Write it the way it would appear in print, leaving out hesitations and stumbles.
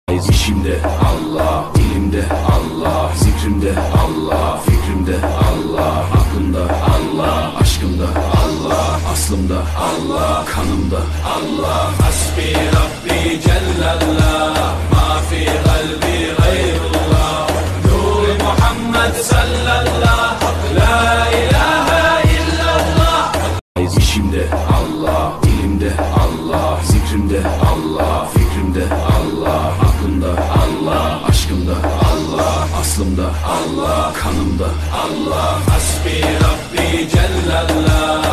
İşimde Allah, dilimde Allah, zikrimde Allah, fikrimde Allah, aklımda Allah, aşkımda Allah, aslımda Allah, kanımda Allah. Hasbi Rabbi Cellallah, ma fi kalbi gayrullah, Nur Muhammed sallallahu, la ilahe illallah. İşimde Allah, dilimde Allah, zikrimde Allah, fikrimde Allah, aklımda Allah, aşkımda Allah, aslımda Allah, kanımda Allah. Hasbi Rabbi Cellallah.